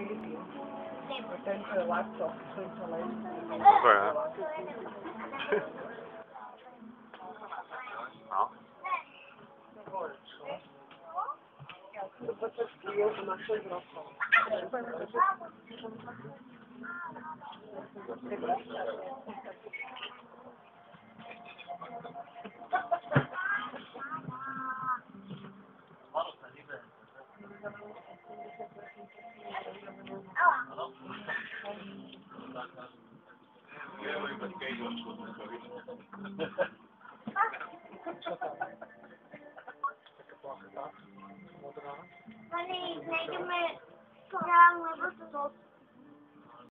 Tento je laptop, tento leží. Dobre, ne? No. To počas skýl má 6 rokov. Pani, najdeme korál nebo to.